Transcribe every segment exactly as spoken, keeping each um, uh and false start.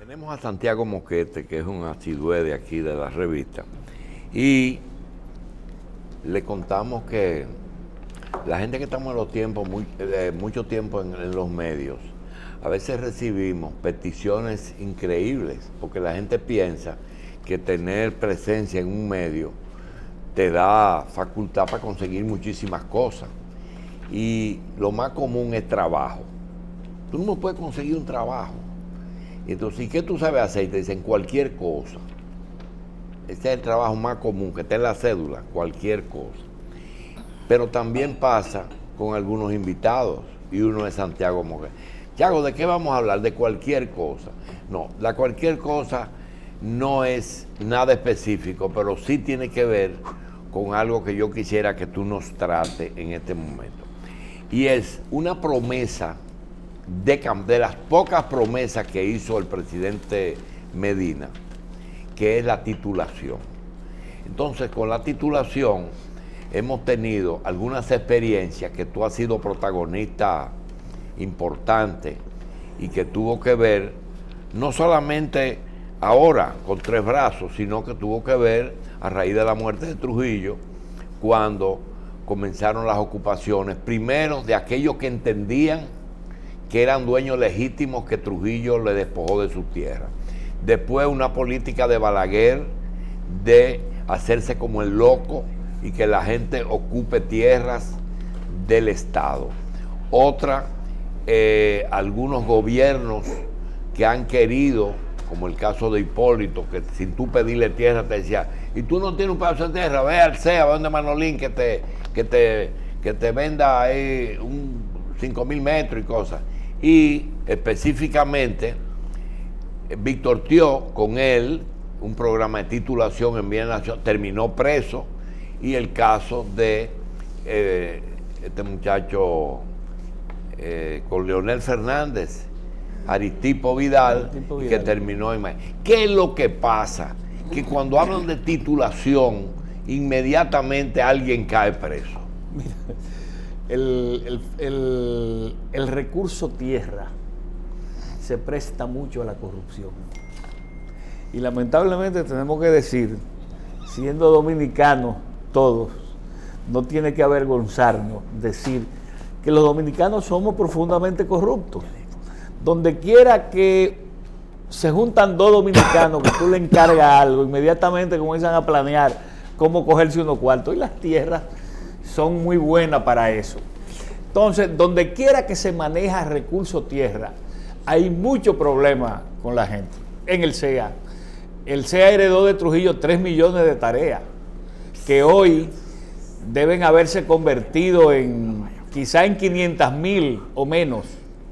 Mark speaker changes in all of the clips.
Speaker 1: Tenemos a Santiago Moquete, que es un asidué de aquí de la revista, y le contamos que la gente que estamos en los tiempos, muy, eh, mucho tiempo en, en los medios, a veces recibimos peticiones increíbles, porque la gente piensa que tener presencia en un medio te da facultad para conseguir muchísimas cosas. Y lo más común es trabajo. Tú no puedes conseguir un trabajo. Entonces, ¿y qué tú sabes hacer? Y te dicen cualquier cosa. Ese es el trabajo más común, que esté en la cédula, cualquier cosa. Pero también pasa con algunos invitados, y uno es Santiago Moquete. Santiago, ¿de qué vamos a hablar? De cualquier cosa. No, la cualquier cosa no es nada específico, pero sí tiene que ver con algo que yo quisiera que tú nos trates en este momento. Y es una promesa, de, de las pocas promesas que hizo el presidente Medina, que es la titulación. Entonces, con la titulación hemos tenido algunas experiencias que tú has sido protagonista importante y que tuvo que ver no solamente ahora con Tres Brazos, sino que tuvo que ver a raíz de la muerte de Trujillo, cuando comenzaron las ocupaciones, primero de aquellos que entendían que eran dueños legítimos que Trujillo le despojó de su tierra. Después una política de Balaguer de hacerse como el loco y que la gente ocupe tierras del Estado. Otra, eh, algunos gobiernos que han querido, como el caso de Hipólito, que sin tú pedirle tierra te decía, y tú no tienes un pedazo de tierra, ve al C E A, ve donde Manolín que te, que te, que te venda ahí un cinco mil metros y cosas. Y específicamente, Víctor Thió, con él, un programa de titulación en Bienes Nacionales, terminó preso, y el caso de eh, este muchacho eh, con Leonel Fernández, Aristipo Vidal, Aristipo Vidal, que terminó en... ¿Qué es lo que pasa? Que cuando hablan de titulación, inmediatamente alguien cae preso.
Speaker 2: Mira, el, el, el, el recurso tierra se presta mucho a la corrupción. Y lamentablemente tenemos que decir, siendo dominicanos todos, no tiene que avergonzarnos decir que los dominicanos somos profundamente corruptos. Donde quiera que se juntan dos dominicanos, que tú le encargas algo, inmediatamente comienzan a planear cómo cogerse unos cuartos. Y las tierras son muy buenas para eso. Entonces, donde quiera que se maneja recurso tierra, hay mucho problema con la gente. En el C E A. El C E A heredó de Trujillo tres millones de tareas, que hoy deben haberse convertido en quizá en quinientas mil o menos.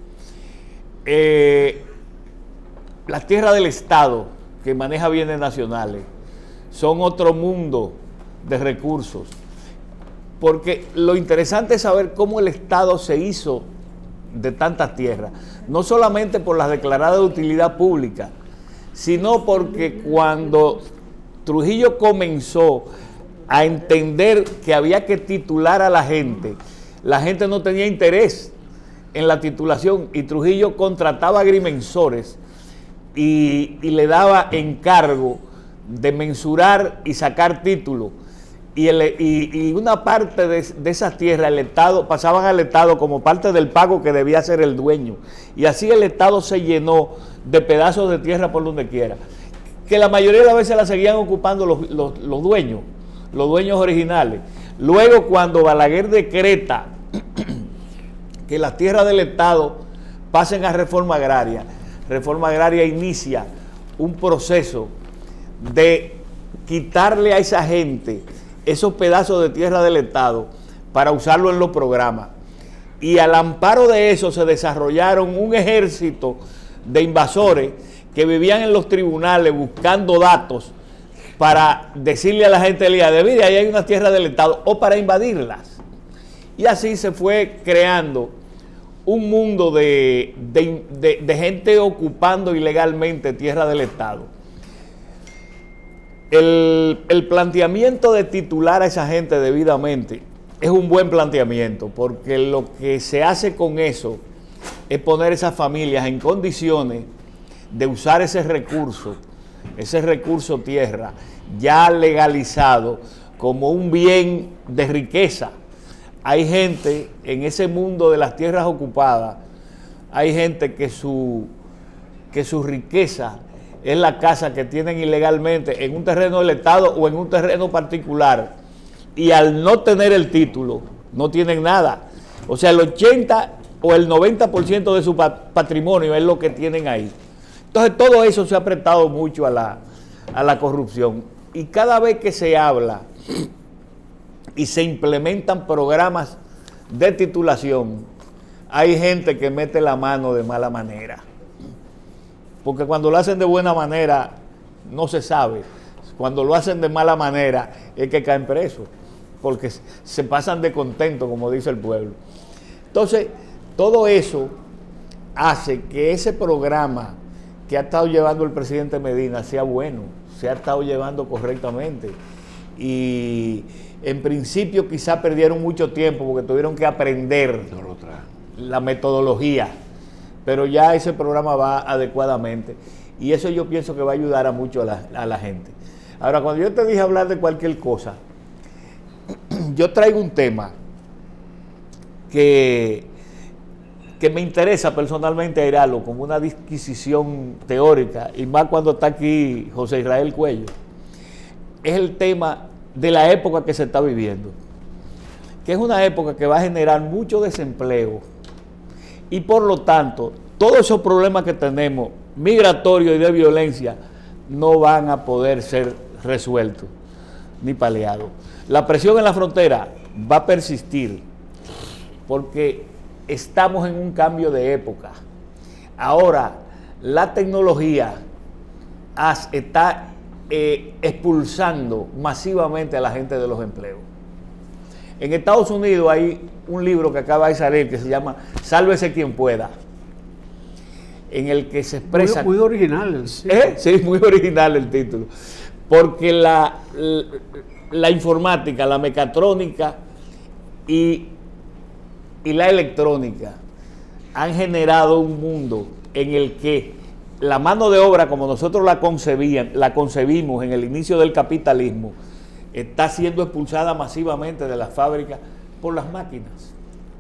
Speaker 2: Eh, las tierras del Estado, que maneja bienes nacionales, son otro mundo de recursos, porque lo interesante es saber cómo el Estado se hizo de tantas tierras, no solamente por las declaradas de utilidad pública, sino porque cuando Trujillo comenzó a entender que había que titular a la gente, la gente no tenía interés en la titulación, y Trujillo contrataba agrimensores y, y le daba encargo de mensurar y sacar títulos, y, el, y, y una parte de, de esas tierras el Estado, pasaban al Estado como parte del pago que debía hacer el dueño, y así el Estado se llenó de pedazos de tierra por donde quiera, que la mayoría de las veces la seguían ocupando los, los, los dueños, los dueños originales. Luego, cuando Balaguer decreta que las tierras del Estado pasen a reforma agraria, reforma agraria inicia un proceso de quitarle a esa gente esos pedazos de tierra del Estado para usarlo en los programas. Y al amparo de eso se desarrollaron un ejército de invasores que vivían en los tribunales buscando datos para decirle a la gente del I A D, mire, ahí hay una tierra del Estado, o para invadirlas. Y así se fue creando un mundo de, de, de, de gente ocupando ilegalmente tierra del Estado. El, el planteamiento de titular a esa gente debidamente es un buen planteamiento, porque lo que se hace con eso es poner esas familias en condiciones de usar ese recurso, ese recurso tierra, ya legalizado como un bien de riqueza. Hay gente en ese mundo de las tierras ocupadas, hay gente que su, que su riqueza es la casa que tienen ilegalmente en un terreno del Estado o en un terreno particular, y al no tener el título, no tienen nada. O sea, el ochenta o el noventa por ciento de su patrimonio es lo que tienen ahí. Entonces, todo eso se ha prestado mucho a la, a la corrupción. Y cada vez que se habla y se implementan programas de titulación, hay gente que mete la mano de mala manera. Porque cuando lo hacen de buena manera, no se sabe. Cuando lo hacen de mala manera, es que caen presos. Porque se pasan de contento, como dice el pueblo. Entonces, todo eso hace que ese programa que ha estado llevando el presidente Medina sea bueno, se ha estado llevando correctamente. Y en principio quizá perdieron mucho tiempo porque tuvieron que aprender la metodología, pero ya ese programa va adecuadamente. Y eso yo pienso que va a ayudar a mucho a la, a la gente. Ahora, cuando yo te dije hablar de cualquier cosa, yo traigo un tema que, que me interesa personalmente a Iralo como una disquisición teórica, y más cuando está aquí José Israel Cuello. Es el tema de la época que se está viviendo, que es una época que va a generar mucho desempleo, y por lo tanto todos esos problemas que tenemos, migratorios y de violencia, no van a poder ser resueltos ni paliados. La presión en la frontera va a persistir porque estamos en un cambio de época. Ahora la tecnología está eh, expulsando masivamente a la gente de los empleos. En Estados Unidos hay un libro que acaba de salir que se llama Sálvese quien pueda, en el que se expresa...
Speaker 3: Muy, muy original. Sí.
Speaker 2: ¿Eh? Sí, muy original el título. Porque la, la, la informática, la mecatrónica y, y la electrónica han generado un mundo en el que la mano de obra, como nosotros la concebían, la concebimos en el inicio del capitalismo, está siendo expulsada masivamente de las fábricas por las máquinas.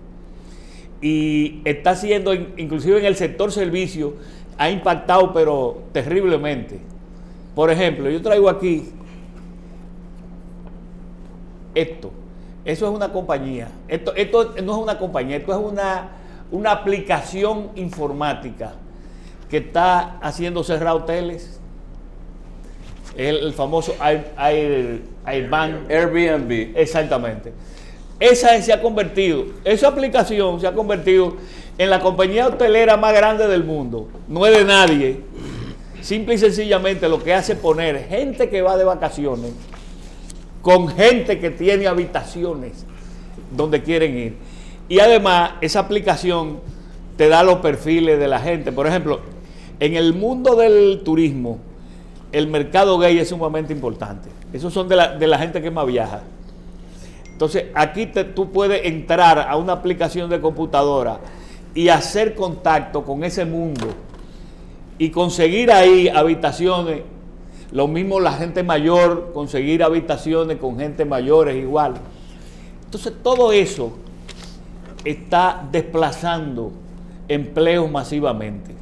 Speaker 2: Y está siendo, inclusive en el sector servicio, ha impactado pero terriblemente. Por ejemplo, yo traigo aquí esto. Eso es una compañía. Esto, esto no es una compañía, esto es una, una aplicación informática que está haciendo cerrar hoteles. El, el famoso Air, Air, Airbnb.
Speaker 4: Airbnb.
Speaker 2: Exactamente. Esa se ha convertido, esa aplicación se ha convertido en la compañía hotelera más grande del mundo. No es de nadie. Simple y sencillamente lo que hace es poner gente que va de vacaciones con gente que tiene habitaciones donde quieren ir. Y además esa aplicación te da los perfiles de la gente. Por ejemplo, en el mundo del turismo, el mercado gay es sumamente importante. Esos son de la, de la gente que más viaja. Entonces, aquí te, tú puedes entrar a una aplicación de computadora y hacer contacto con ese mundo y conseguir ahí habitaciones. Lo mismo la gente mayor, conseguir habitaciones con gente mayores igual. Entonces, todo eso está desplazando empleos masivamente.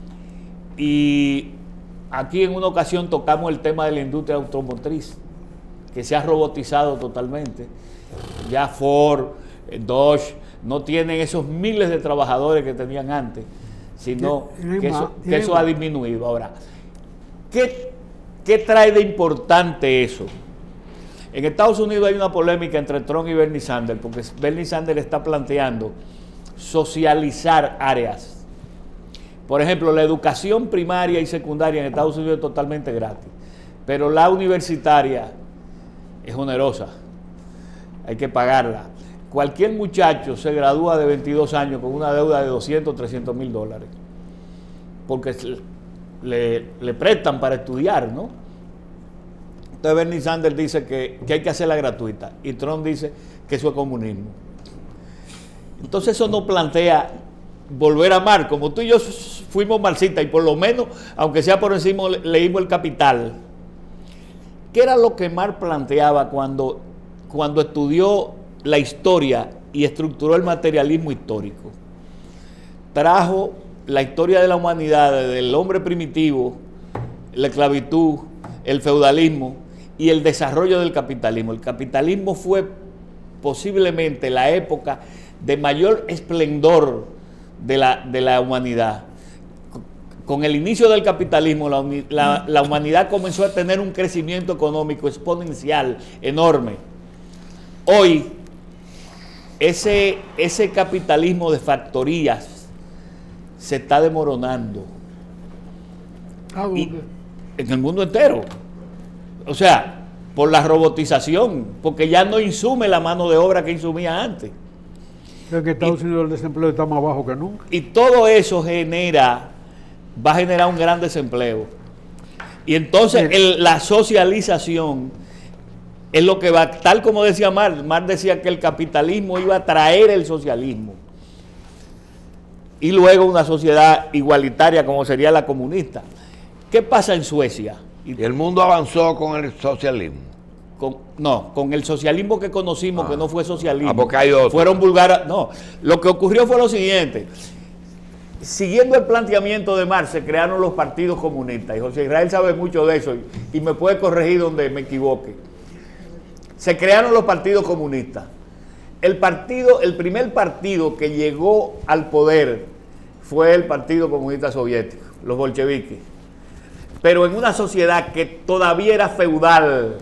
Speaker 2: Y aquí en una ocasión tocamos el tema de la industria automotriz, que se ha robotizado totalmente. Ya Ford, Dodge, no tienen esos miles de trabajadores que tenían antes, sino que eso, que eso ha disminuido. Ahora, ¿qué, ¿qué trae de importante eso? En Estados Unidos hay una polémica entre Trump y Bernie Sanders, porque Bernie Sanders está planteando socializar áreas. Por ejemplo, la educación primaria y secundaria en Estados Unidos es totalmente gratis, pero la universitaria es onerosa, hay que pagarla. Cualquier muchacho se gradúa de veintidós años con una deuda de doscientos, trescientos mil dólares, porque le, le prestan para estudiar, ¿no? Entonces Bernie Sanders dice que, que hay que hacerla gratuita, y Trump dice que eso es comunismo. Entonces eso no plantea volver a amar, como tú y yo fuimos marxistas y por lo menos, aunque sea por encima, leímos El Capital. ¿Qué era lo que Marx planteaba cuando, cuando estudió la historia y estructuró el materialismo histórico? Trajo la historia de la humanidad, desde el hombre primitivo, la esclavitud, el feudalismo y el desarrollo del capitalismo. El capitalismo fue posiblemente la época de mayor esplendor de la, de la humanidad. Con el inicio del capitalismo, la, la, la humanidad comenzó a tener un crecimiento económico exponencial, enorme. Hoy, ese, ese capitalismo de factorías se está desmoronando. Y, en el mundo entero. O sea, por la robotización, porque ya no insume la mano de obra que insumía antes.
Speaker 3: En Estados y, Unidos el desempleo está más bajo que nunca.
Speaker 2: Y todo eso genera, va a generar un gran desempleo. Y entonces el, la socialización es lo que va, tal como decía Marx. Marx decía que el capitalismo iba a traer el socialismo. Y luego una sociedad igualitaria como sería la comunista. ¿Qué pasa en Suecia?
Speaker 1: ¿Y el mundo avanzó con el socialismo?
Speaker 2: Con, no, con el socialismo que conocimos, ah, que no fue socialismo.
Speaker 1: Ah, porque hay otro.
Speaker 2: Fueron vulgares. No, lo que ocurrió fue lo siguiente. Siguiendo el planteamiento de Marx, se crearon los partidos comunistas. Y José Israel sabe mucho de eso y, y me puede corregir donde me equivoque. Se crearon los partidos comunistas. El partido, el primer partido que llegó al poder fue el Partido Comunista Soviético, los bolcheviques. Pero en una sociedad que todavía era feudal.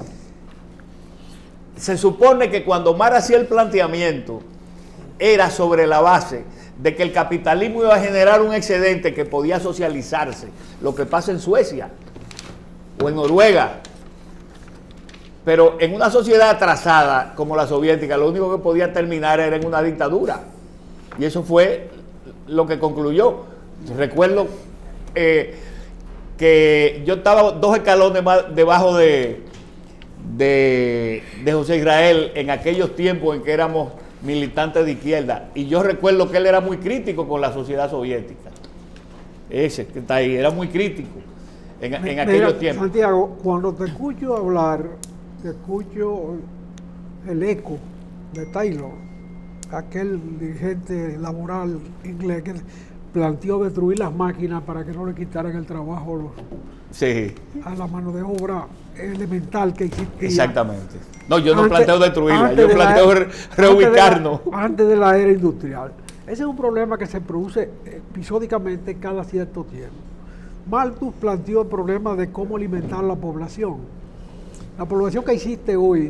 Speaker 2: Se supone que cuando Marx hacía el planteamiento, era sobre la base de que el capitalismo iba a generar un excedente que podía socializarse, lo que pasa en Suecia o en Noruega. Pero en una sociedad atrasada como la soviética, lo único que podía terminar era en una dictadura. Y eso fue lo que concluyó. Recuerdo eh, que yo estaba dos escalones más debajo de, de, de José Israel en aquellos tiempos en que éramos militantes de izquierda. Y yo recuerdo que él era muy crítico con la sociedad soviética. Ese que está ahí, era muy crítico en, en aquellos
Speaker 3: Mira,
Speaker 2: tiempos.
Speaker 3: Santiago, cuando te escucho hablar, te escucho el eco de Taylor, aquel dirigente laboral inglés que planteó destruir las máquinas para que no le quitaran el trabajo los,
Speaker 2: sí.
Speaker 3: a la mano de obra elemental que existía.
Speaker 2: Exactamente. No, yo no
Speaker 3: antes,
Speaker 2: planteo destruirla, yo
Speaker 3: de
Speaker 2: planteo
Speaker 3: la,
Speaker 2: reubicarnos.
Speaker 3: Antes de, la, antes de la era industrial. Ese es un problema que se produce episódicamente cada cierto tiempo. Malthus planteó el problema de cómo alimentar la población. La población que existe hoy,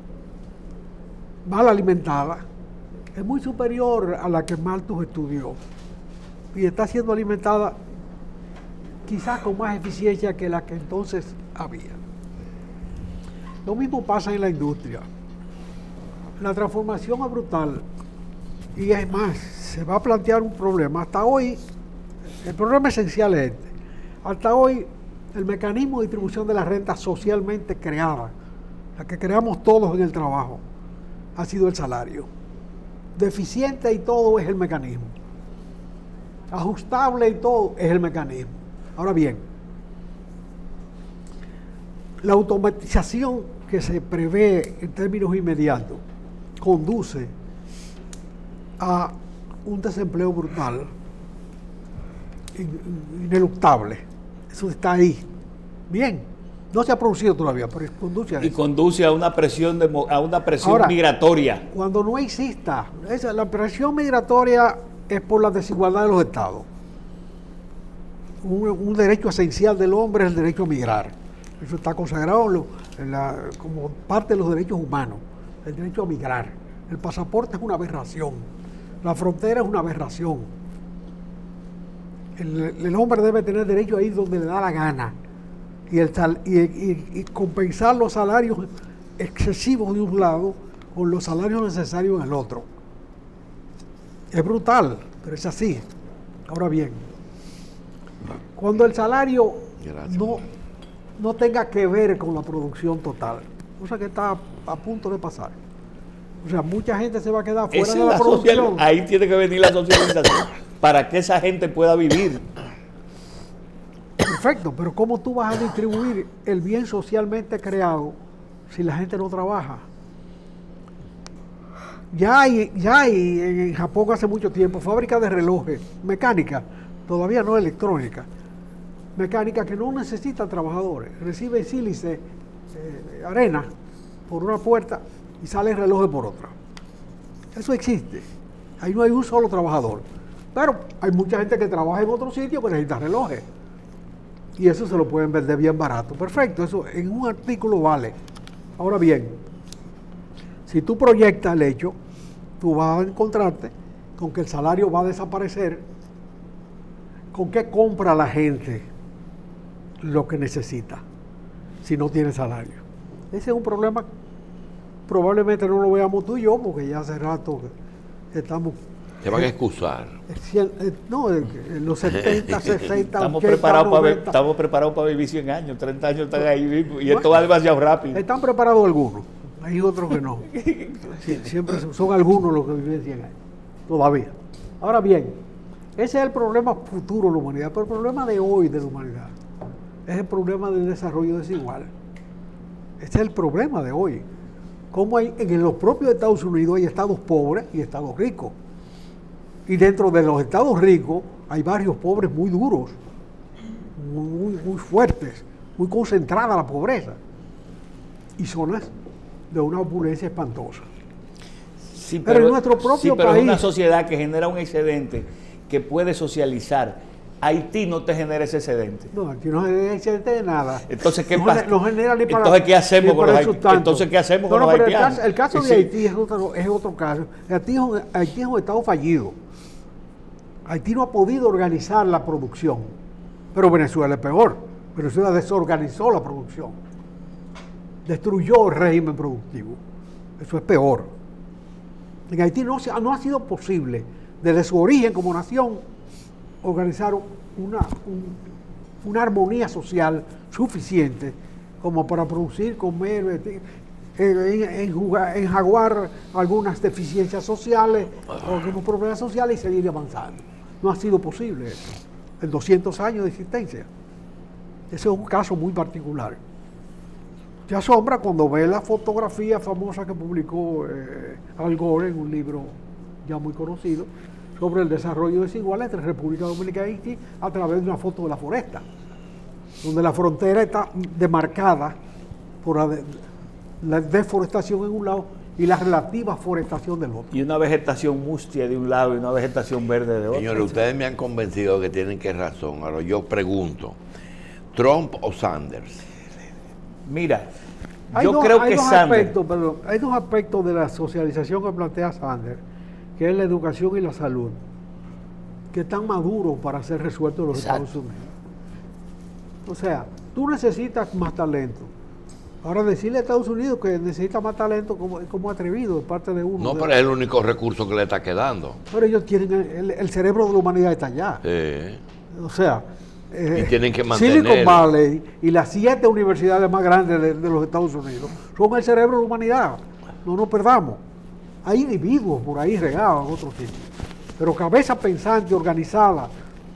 Speaker 3: mal alimentada, es muy superior a la que Malthus estudió y está siendo alimentada quizás con más eficiencia que la que entonces había. Lo mismo pasa en la industria. La transformación es brutal y es más, se va a plantear un problema. Hasta hoy, el problema esencial es este. Hasta hoy, el mecanismo de distribución de la renta socialmente creada, la que creamos todos en el trabajo, ha sido el salario. Deficiente y todo es el mecanismo. Ajustable y todo es el mecanismo. Ahora bien, la automatización que se prevé en términos inmediatos conduce a un desempleo brutal, ineluctable. Eso está ahí. Bien, no se ha producido todavía, pero conduce a eso.
Speaker 2: Y conduce a una presión, de, a una presión
Speaker 3: Ahora,
Speaker 2: migratoria.
Speaker 3: Cuando no exista, esa, la presión migratoria es por la desigualdad de los estados. Un, un derecho esencial del hombre es el derecho a migrar. Eso está consagrado en lo, en la, como parte de los derechos humanos, el derecho a migrar. El pasaporte es una aberración, la frontera es una aberración. El, el hombre debe tener derecho a ir donde le da la gana y, el, y, y, y compensar los salarios excesivos de un lado con los salarios necesarios en el otro. Es brutal, pero es así. Ahora bien, cuando el salario no, no tenga que ver con la producción total, cosa que está a punto de pasar. O sea, mucha gente se va a quedar fuera de la, la producción.
Speaker 2: Social, ahí tiene que venir la socialización. para que esa gente pueda vivir.
Speaker 3: Perfecto, pero ¿cómo tú vas a distribuir el bien socialmente creado si la gente no trabaja? Ya hay, ya hay en Japón hace mucho tiempo fábricas de relojes, mecánica, todavía no electrónica, mecánica que no necesitan trabajadores, reciben sílice, eh, arena por una puerta y salen relojes por otra. Eso existe, ahí no hay un solo trabajador, pero hay mucha gente que trabaja en otro sitio que necesita relojes y eso se lo pueden vender bien barato. Perfecto, eso en un artículo vale. Ahora bien, si tú proyectas el hecho, tú vas a encontrarte con que el salario va a desaparecer. ¿Con qué compra la gente lo que necesita si no tiene salario? Ese es un problema, probablemente no lo veamos tú y yo, porque ya hace rato que estamos...
Speaker 1: Te van a excusar.
Speaker 3: No, en los setenta, sesenta,
Speaker 2: estamos
Speaker 3: ochenta,
Speaker 2: preparados
Speaker 3: noventa.
Speaker 2: para, estamos preparados para vivir cien años, treinta años están ahí mismo, y esto va demasiado rápido.
Speaker 3: Están preparados algunos, hay otros que no. Sí, siempre son algunos los que viven cien años, todavía. Ahora bien, ese es el problema futuro de la humanidad, pero el problema de hoy de la humanidad es el problema del desarrollo desigual. Ese es el problema de hoy. Como hay, en los propios Estados Unidos hay estados pobres y estados ricos. Y dentro de los estados ricos hay barrios pobres muy duros, muy, muy fuertes, muy concentrada la pobreza. Y zonas de una opulencia espantosa.
Speaker 2: Sí,
Speaker 3: pero, pero en nuestro propio
Speaker 2: sí, pero
Speaker 3: país...
Speaker 2: es una sociedad que genera un excedente que puede socializar. Haití no te genera ese excedente.
Speaker 3: No, aquí no genera excedente de nada.
Speaker 2: Entonces, ¿qué
Speaker 3: no,
Speaker 2: pasa?
Speaker 3: No genera ni para...
Speaker 2: Entonces, ¿qué hacemos con los
Speaker 3: haitianos?
Speaker 2: Entonces, ¿qué hacemos
Speaker 3: no,
Speaker 2: con
Speaker 3: no,
Speaker 2: los
Speaker 3: pero
Speaker 2: haitianos?
Speaker 3: El caso, el caso de
Speaker 2: sí.
Speaker 3: Haití es otro, es otro caso. Haití es, un, Haití es un estado fallido. Haití no ha podido organizar la producción. Pero Venezuela es peor. Venezuela desorganizó la producción. Destruyó el régimen productivo. Eso es peor. En Haití no, se, no ha sido posible, desde su origen como nación, organizar una, un, una armonía social suficiente como para producir, comer, enjaguar algunas deficiencias sociales o algunos problemas sociales y seguir avanzando. No ha sido posible eso en doscientos años de existencia. Ese es un caso muy particular. Te asombra cuando ves la fotografía famosa que publicó eh, Al Gore en un libro ya muy conocido sobre el desarrollo desigual entre República Dominicana y Haití a través de una foto de la foresta, donde la frontera está demarcada por la, de, la deforestación en un lado y la relativa forestación del otro.
Speaker 2: Y una vegetación mustia de un lado y una vegetación verde de otro.
Speaker 1: Señores, ustedes me han convencido que tienen que razón. Ahora yo pregunto, ¿Trump o Sanders?
Speaker 2: Mira,
Speaker 3: hay
Speaker 2: yo
Speaker 3: dos,
Speaker 2: creo
Speaker 3: hay
Speaker 2: que
Speaker 3: dos
Speaker 2: Sanders...
Speaker 3: Aspectos, perdón, hay dos aspectos de la socialización que plantea Sanders, que es la educación y la salud, que están maduros para ser resueltos en los
Speaker 2: Exacto.
Speaker 3: Estados Unidos. O sea, tú necesitas más talento. Ahora decirle a Estados Unidos que necesita más talento como, como atrevido de parte de uno.
Speaker 1: No,
Speaker 3: de
Speaker 1: pero es el único recurso que le está quedando.
Speaker 3: Pero ellos tienen, el, el cerebro de la humanidad está allá.
Speaker 1: Sí.
Speaker 3: O sea, eh,
Speaker 1: y tienen que mantenerlo.
Speaker 3: Silicon Valley y las siete universidades más grandes de, de los Estados Unidos son el cerebro de la humanidad. No nos perdamos. Hay individuos por ahí regados en otros sitios. Pero cabeza pensante, organizada,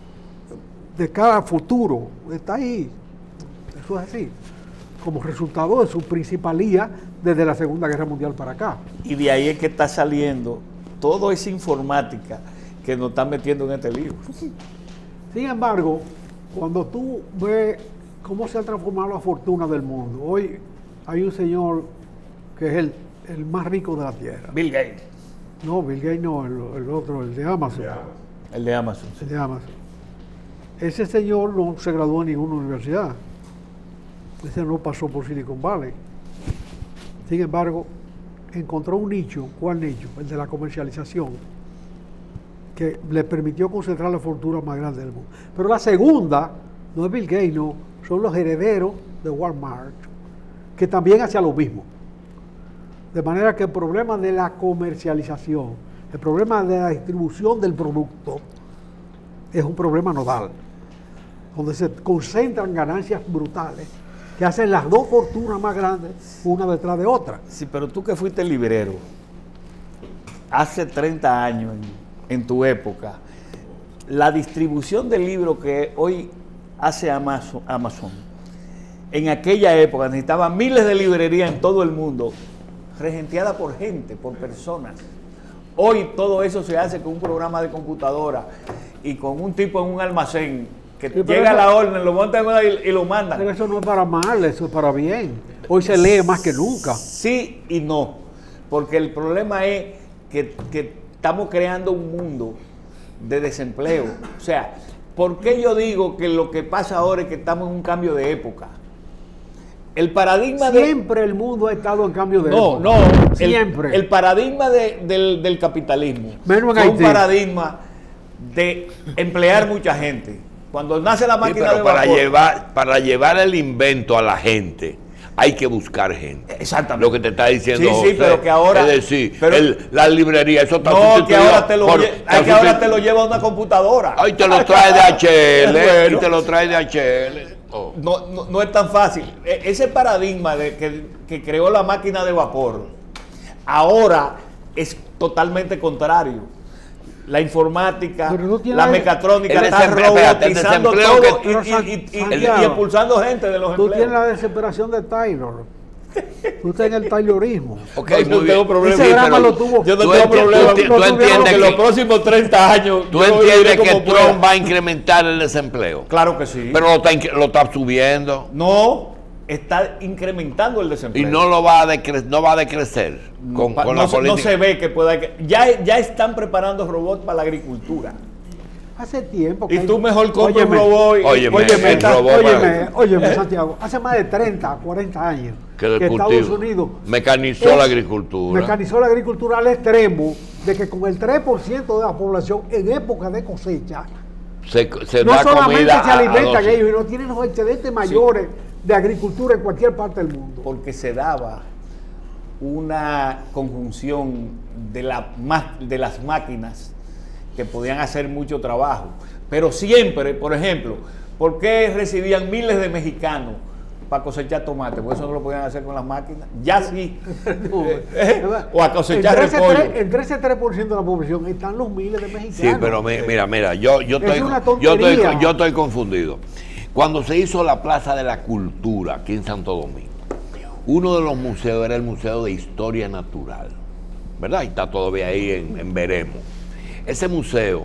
Speaker 3: de cada futuro, está ahí. Eso es así. Como resultado de su principalía desde la Segunda Guerra Mundial para acá.
Speaker 2: Y de ahí es que está saliendo toda esa informática que nos están metiendo en este libro.
Speaker 3: Sin embargo, cuando tú ves cómo se ha transformado la fortuna del mundo, hoy hay un señor que es el, el más rico de la Tierra.
Speaker 2: Bill Gates.
Speaker 3: No, Bill Gates no, el, el otro, el de Amazon.
Speaker 2: El de Amazon. Sí.
Speaker 3: El de Amazon. Ese señor no se graduó en ninguna universidad. Ese no pasó por Silicon Valley. Sin embargo, encontró un nicho. ¿Cuál nicho? El de la comercialización, que le permitió concentrar la fortuna más grande del mundo. Pero la segunda, no es Bill Gates, no, son los herederos de Walmart, que también hacían lo mismo. De manera que el problema de la comercialización, el problema de la distribución del producto, es un problema nodal, donde se concentran ganancias brutales que hacen las dos fortunas más grandes una detrás de otra.
Speaker 2: Sí, pero tú que fuiste librero hace treinta años en, en tu época, la distribución del libro que hoy hace Amazon, Amazon, en aquella época necesitaba miles de librerías en todo el mundo, regenteada por gente, por personas. Hoy todo eso se hace con un programa de computadora y con un tipo en un almacén que sí, llega a la orden, lo montan y, y lo mandan.
Speaker 3: Pero eso no es para mal, eso es para bien. Hoy se lee más que nunca.
Speaker 2: Sí y no, porque el problema es que, que estamos creando un mundo de desempleo. O sea, ¿por qué yo digo que lo que pasa ahora es que estamos en un cambio de época? El paradigma
Speaker 3: Siempre
Speaker 2: de...
Speaker 3: Siempre el mundo ha estado en cambio de
Speaker 2: no,
Speaker 3: época.
Speaker 2: No, no.
Speaker 3: Siempre.
Speaker 2: El, el paradigma de, del, del capitalismo
Speaker 3: Menos en
Speaker 2: fue
Speaker 3: Haití.
Speaker 2: un paradigma de emplear mucha gente. Cuando nace la máquina
Speaker 1: sí, pero
Speaker 2: de
Speaker 1: para
Speaker 2: vapor...
Speaker 1: Llevar, para llevar el invento a la gente, hay que buscar gente.
Speaker 2: Exactamente.
Speaker 1: Lo que te está diciendo
Speaker 2: Sí, sí,
Speaker 1: José,
Speaker 2: pero que ahora...
Speaker 1: es decir,
Speaker 2: pero,
Speaker 1: el, la librería, eso está
Speaker 2: No, que ahora te lo,
Speaker 1: por,
Speaker 2: lle hay que ahora te lo lleva una computadora.
Speaker 1: Ay, te lo trae de H L,
Speaker 2: bueno,
Speaker 1: y te lo trae de H L. Oh.
Speaker 2: No, no, no es tan fácil. E ese paradigma de que, que creó la máquina de vapor, ahora es totalmente contrario. La informática,
Speaker 3: no
Speaker 2: la
Speaker 3: el,
Speaker 2: mecatrónica
Speaker 3: el
Speaker 2: está robotizando todo
Speaker 3: que,
Speaker 2: y, y, y, y, el, y expulsando gente de los
Speaker 3: tú
Speaker 2: empleos.
Speaker 3: Tú tienes la desesperación de Taylor. Tú estás en el Taylorismo.
Speaker 1: Okay,
Speaker 2: no, yo tengo problemas.
Speaker 3: Ese drama lo tuvo.
Speaker 2: Yo no tengo problemas.
Speaker 1: Tú, tú, tú entiendes
Speaker 2: que,
Speaker 1: que
Speaker 2: en los próximos treinta años.
Speaker 1: ¿Tú entiendes que Trump pueda. va a incrementar el desempleo?
Speaker 2: Claro que sí.
Speaker 1: Pero lo está, lo está subiendo.
Speaker 2: No, está incrementando el desempleo.
Speaker 1: Y no lo va a decre no va a decrecer con,
Speaker 2: no,
Speaker 1: con
Speaker 2: no,
Speaker 1: la política.
Speaker 2: No se ve que pueda. Ya, ya están preparando robots para la agricultura.
Speaker 3: Hace tiempo
Speaker 2: que... Y tú mejor compras un robot. Y,
Speaker 1: óyeme,
Speaker 3: óyeme,
Speaker 1: el robot
Speaker 3: óyeme,
Speaker 1: para...
Speaker 3: óyeme, Santiago, hace más de treinta, cuarenta años
Speaker 1: que,
Speaker 3: que Estados Unidos
Speaker 1: mecanizó la agricultura.
Speaker 3: Mecanizó la agricultura al extremo de que con el tres por ciento de la población en época de cosecha,
Speaker 1: se, se
Speaker 3: no
Speaker 1: da
Speaker 3: solamente
Speaker 1: comida
Speaker 3: se alimentan
Speaker 1: a, a
Speaker 3: ellos y no tienen los excedentes mayores sí. de agricultura en cualquier parte del mundo.
Speaker 2: Porque se daba una conjunción de, la, de las máquinas que podían hacer mucho trabajo, pero siempre, por ejemplo, ¿por qué recibían miles de mexicanos para cosechar tomate? Pues eso no lo podían hacer con las máquinas. Ya sí. no, eh, eh, o a cosechar repollo.
Speaker 3: Entre ese tres por ciento de la población están los miles de mexicanos.
Speaker 1: Sí, pero mira, mira, yo, yo, estoy,
Speaker 3: una
Speaker 1: yo, estoy, yo estoy confundido. Cuando se hizo la Plaza de la Cultura aquí en Santo Domingo, uno de los museos era el Museo de Historia Natural, ¿verdad? Y está todavía ahí en, en Veremos. Ese museo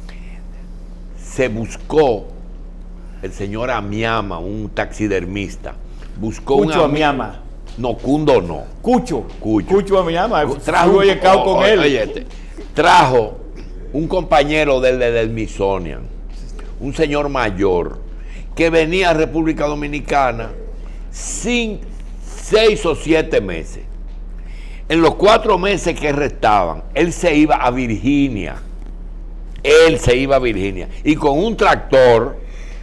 Speaker 1: se buscó, el señor Amiama, un taxidermista, buscó
Speaker 2: Cucho
Speaker 1: un
Speaker 2: Amiama.
Speaker 1: No, Cundo no.
Speaker 2: Cucho.
Speaker 1: Cucho.
Speaker 2: Cucho Amiama.
Speaker 1: Trajo un,
Speaker 2: oh, con
Speaker 1: oh,
Speaker 2: él.
Speaker 1: Oye, este, trajo un compañero del, del Smithsonian, un señor mayor, que venía a República Dominicana sin seis o siete meses. En los cuatro meses que restaban, él se iba a Virginia. Él se iba a Virginia. Y con un tractor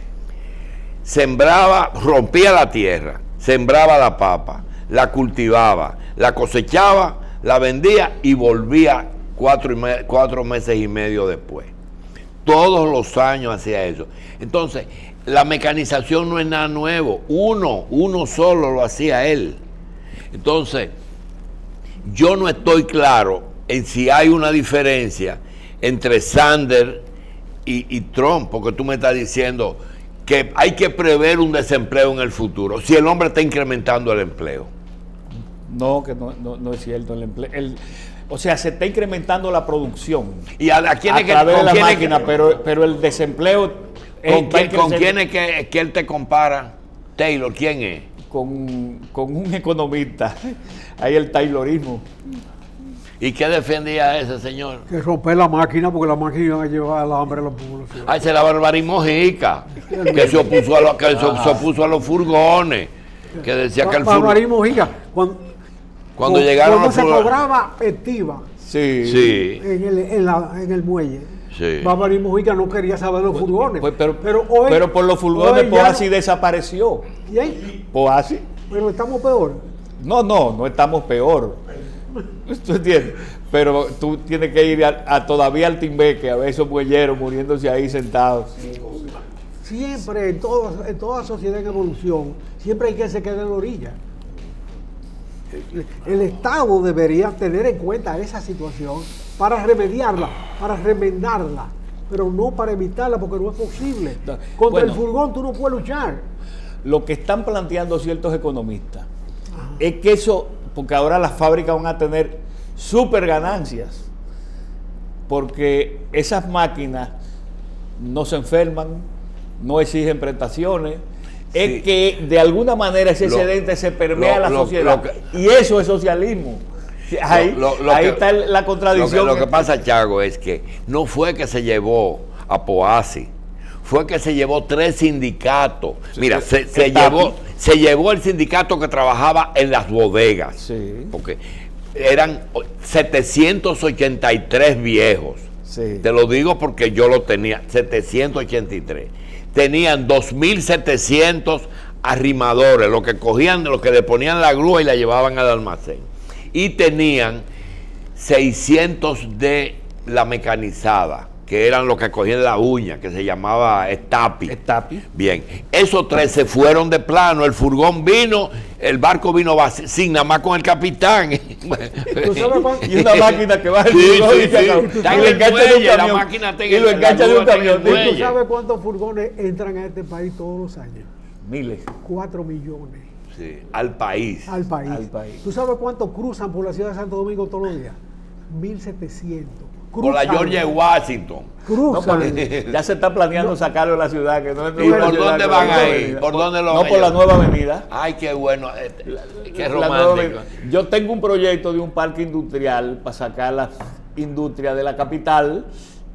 Speaker 1: sembraba, rompía la tierra, sembraba la papa, la cultivaba, la cosechaba, la vendía y volvía cuatro, y me, cuatro meses y medio después. Todos los años hacía eso. Entonces, la mecanización no es nada nuevo. Uno, uno solo lo hacía él. Entonces, yo no estoy claro en si hay una diferencia entre Sanders y, y Trump, porque tú me estás diciendo que hay que prever un desempleo en el futuro, si el hombre está incrementando el empleo.
Speaker 2: No, que no, no, no es cierto. El empleo, el, o sea, se está incrementando la producción
Speaker 1: y a, a, quién
Speaker 2: a
Speaker 1: es que,
Speaker 2: través de la máquina,
Speaker 1: que,
Speaker 2: pero, pero el desempleo...
Speaker 1: ¿Con, quién, ¿con quién es que, que él te compara? Taylor, ¿quién es?
Speaker 2: Con, con un economista, ahí el taylorismo.
Speaker 1: ¿Y qué defendía ese señor?
Speaker 3: Que romper la máquina porque la máquina iba a llevar al hambre a los pueblos.
Speaker 1: Ay, se la Barbarín Mojica, que se opuso a, lo, que se, se opuso a los furgones, que decía que el furgón...
Speaker 3: Barbarín Mojica, cuando,
Speaker 1: cuando llegaron
Speaker 3: cuando
Speaker 1: los
Speaker 3: se
Speaker 1: furgones...
Speaker 3: cobraba efectiva
Speaker 2: sí.
Speaker 1: Sí.
Speaker 3: En, el, en, la, en el muelle.
Speaker 1: Sí.
Speaker 3: Barbarín Mojica no quería saber los furgones.
Speaker 2: Pues, pero,
Speaker 3: pero, hoy,
Speaker 2: pero por los furgones, pues así
Speaker 3: no...
Speaker 2: desapareció.
Speaker 3: ¿Y ahí?
Speaker 2: Pues así.
Speaker 3: Pero estamos peor.
Speaker 2: No, no, no estamos peor. ¿Tú entiendes? Pero tú tienes que ir a, a todavía al Timbeque a ver esos muelleros muriéndose ahí sentados.
Speaker 3: Siempre, en, todo, en toda sociedad en evolución, siempre hay que se quede en la orilla. El, el Estado debería tener en cuenta esa situación para remediarla, para remendarla. pero no para evitarla porque no es posible.
Speaker 2: No,
Speaker 3: Contra
Speaker 2: bueno.
Speaker 3: el furgón tú no puedes luchar.
Speaker 2: Lo que están planteando ciertos economistas es que eso, porque ahora las fábricas van a tener súper ganancias, porque esas máquinas no se enferman, no exigen prestaciones,
Speaker 1: Sí.
Speaker 2: es que de alguna manera ese
Speaker 1: Lo-
Speaker 2: excedente se permea
Speaker 1: lo-
Speaker 2: a la
Speaker 1: lo-
Speaker 2: sociedad.
Speaker 1: lo que-
Speaker 2: y eso es socialismo. Ahí,
Speaker 1: Lo- lo- lo
Speaker 2: ahí
Speaker 1: que-
Speaker 2: está la
Speaker 1: Lo
Speaker 2: contradicción.
Speaker 1: que, lo que pasa, Chago, es que no fue que se llevó a Poasi, fue que se llevó tres sindicatos. Mira, se, se
Speaker 2: Está
Speaker 1: llevó,
Speaker 2: aquí.
Speaker 1: se llevó el sindicato que trabajaba en las bodegas,
Speaker 2: Sí.
Speaker 1: porque eran setecientos ochenta y tres viejos.
Speaker 2: Sí.
Speaker 1: Te lo digo porque yo lo tenía, setecientos ochenta y tres. Tenían dos mil setecientos arrimadores, los que cogían, los que le ponían la grúa y la llevaban al almacén. Y tenían seiscientos de la mecanizada, que eran los que cogían la uña, que se llamaba estapi.
Speaker 2: Estapi.
Speaker 1: Bien, esos tres se fueron de plano, el furgón vino, el barco vino vac- sin nada más con el capitán.
Speaker 3: ¿Tú sabes cuánto?
Speaker 2: Y una máquina que va el
Speaker 1: Sí,
Speaker 2: furgón
Speaker 1: sí,
Speaker 2: y se
Speaker 1: sí.
Speaker 2: acabó.
Speaker 1: Está
Speaker 2: Y
Speaker 1: en
Speaker 2: lo
Speaker 1: el
Speaker 2: engancha de un
Speaker 1: muelle, la
Speaker 2: camión.
Speaker 1: máquina está en
Speaker 2: Y
Speaker 1: el-
Speaker 2: lo
Speaker 1: la
Speaker 2: engancha de
Speaker 1: grúa
Speaker 2: un
Speaker 1: está en el
Speaker 2: camión.
Speaker 3: ¿Tú
Speaker 1: muelle.
Speaker 3: sabes cuántos furgones entran a este país todos los años?
Speaker 2: Miles.
Speaker 3: Cuatro millones
Speaker 1: Sí, al país.
Speaker 3: al país.
Speaker 2: Al país.
Speaker 3: ¿Tú sabes cuántos cruzan por la ciudad de Santo Domingo todos los días? mil setecientos.
Speaker 1: Por la
Speaker 3: Cruzan.
Speaker 1: George Washington.
Speaker 2: No,
Speaker 3: Cruzan.
Speaker 2: pero ya se está planeando sacarlo de la ciudad. Que no entre
Speaker 1: ¿Y
Speaker 2: por la
Speaker 1: por
Speaker 2: ciudad,
Speaker 1: dónde
Speaker 2: que
Speaker 1: van
Speaker 2: no
Speaker 1: a
Speaker 2: entre
Speaker 1: ir?
Speaker 2: avenida.
Speaker 1: ¿Por dónde lo
Speaker 2: No,
Speaker 1: van a
Speaker 2: por la
Speaker 1: llevar?
Speaker 2: nueva avenida.
Speaker 1: Ay, qué bueno, eh, qué
Speaker 2: La nueva
Speaker 1: romántico.
Speaker 2: avenida. Yo tengo un proyecto de un parque industrial para sacar las industrias de la capital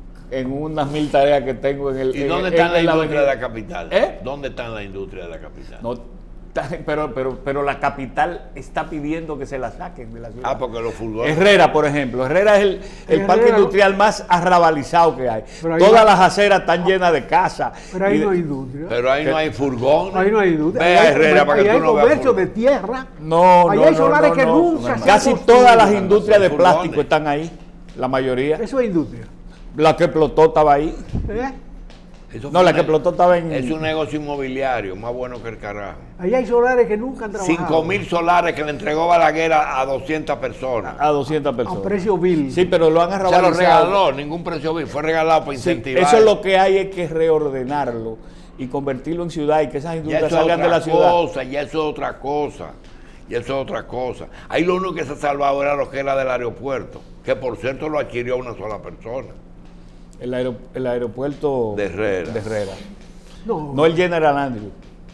Speaker 2: en unas mil tareas que tengo en el.
Speaker 1: ¿Y
Speaker 2: en-
Speaker 1: dónde
Speaker 2: en-
Speaker 1: están
Speaker 2: en
Speaker 1: las
Speaker 2: la
Speaker 1: industrias de
Speaker 2: avenida.
Speaker 1: la capital?
Speaker 2: ¿Eh?
Speaker 1: ¿Dónde están las industrias de la capital?
Speaker 2: No, ta- pero, pero, pero la capital está pidiendo que se la saquen de la ciudad.
Speaker 1: Ah, porque los furgones.
Speaker 2: Herrera, por ejemplo. Herrera es el, el
Speaker 3: Herrera,
Speaker 2: parque
Speaker 3: ¿no?
Speaker 2: industrial más arrabalizado que hay.
Speaker 3: Pero ahí
Speaker 2: Todas
Speaker 3: no-
Speaker 2: las aceras están llenas de casas.
Speaker 3: Pero ahí
Speaker 2: Y de-
Speaker 3: no hay industria.
Speaker 1: Pero ahí no hay furgones.
Speaker 3: Ahí no hay industria.
Speaker 1: Ve
Speaker 3: Ahí
Speaker 1: a
Speaker 3: hay,
Speaker 1: Herrera para
Speaker 3: ahí
Speaker 1: que
Speaker 3: hay
Speaker 1: tú no veas
Speaker 3: comercio de
Speaker 1: furgones.
Speaker 3: tierra.
Speaker 2: No,
Speaker 3: Ahí
Speaker 2: no,
Speaker 3: hay
Speaker 2: no,
Speaker 3: solares
Speaker 2: no,
Speaker 3: que
Speaker 2: no.
Speaker 3: nunca se han
Speaker 2: Casi
Speaker 3: construido.
Speaker 2: todas las industrias de
Speaker 1: Furgones.
Speaker 2: plástico están ahí. La mayoría.
Speaker 3: Eso es industria.
Speaker 2: La que explotó estaba ahí.
Speaker 3: ¿Eh?
Speaker 1: Eso
Speaker 2: No,
Speaker 1: fue
Speaker 2: la
Speaker 1: un
Speaker 2: que
Speaker 1: ne-
Speaker 2: explotó estaba en.
Speaker 1: Es un negocio inmobiliario, más bueno que el carajo.
Speaker 3: Ahí hay solares que nunca han trabajado.
Speaker 1: Cinco mil solares que le entregó Balaguer a doscientas personas.
Speaker 2: A doscientas
Speaker 3: A
Speaker 2: personas.
Speaker 3: precio vil.
Speaker 2: Sí, pero lo han
Speaker 1: Se
Speaker 2: arrabalizado.
Speaker 1: lo regaló, ningún precio vil, fue regalado para
Speaker 2: Sí,
Speaker 1: incentivar.
Speaker 2: eso es lo que hay es que reordenarlo y convertirlo en ciudad y que esas
Speaker 1: Ya
Speaker 2: industrias
Speaker 1: eso es
Speaker 2: salgan de
Speaker 1: otra
Speaker 2: la ciudad.
Speaker 1: cosa, ya eso es otra cosa. Ya eso es otra cosa. Ahí lo único que se ha salvado era lo que era del aeropuerto, que por cierto lo adquirió una sola persona.
Speaker 2: El, aero- el aeropuerto
Speaker 1: De Herrera.
Speaker 2: de Herrera.
Speaker 3: No,
Speaker 2: No el General Andrews.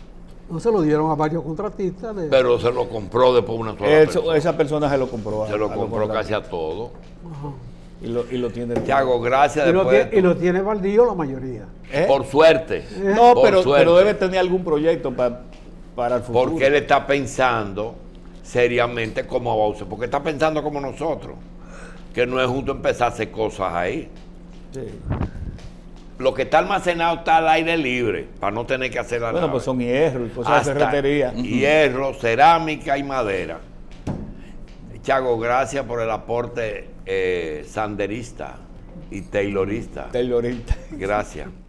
Speaker 3: no se lo dieron a varios contratistas. De,
Speaker 1: Pero se lo compró después una sola
Speaker 2: Eso-
Speaker 1: persona.
Speaker 2: esa persona se lo compró. a-
Speaker 1: Se lo
Speaker 2: a
Speaker 1: compró
Speaker 2: los
Speaker 1: casi a todo.
Speaker 3: Ajá.
Speaker 2: Y lo, y lo tiene.
Speaker 1: Tiago, gracias
Speaker 3: y, lo
Speaker 1: después.
Speaker 3: tiene, y lo tiene baldío la mayoría.
Speaker 2: ¿Eh?
Speaker 1: Por suerte.
Speaker 2: No,
Speaker 1: Por
Speaker 2: pero,
Speaker 1: suerte.
Speaker 2: pero debe tener algún proyecto pa- para el futuro.
Speaker 1: Porque él está pensando seriamente como Bauce, porque está pensando como nosotros, que no es justo empezar a hacer cosas ahí.
Speaker 2: Sí.
Speaker 1: Lo que está almacenado está al aire libre, para no tener que hacer la
Speaker 2: Bueno,
Speaker 1: nave.
Speaker 2: pues son hierro y cosas de
Speaker 1: Hasta
Speaker 2: ferretería.
Speaker 1: hierro, cerámica y madera. Chago, gracias por el aporte eh, sanderista y taylorista.
Speaker 2: Taylorista.
Speaker 1: Gracias.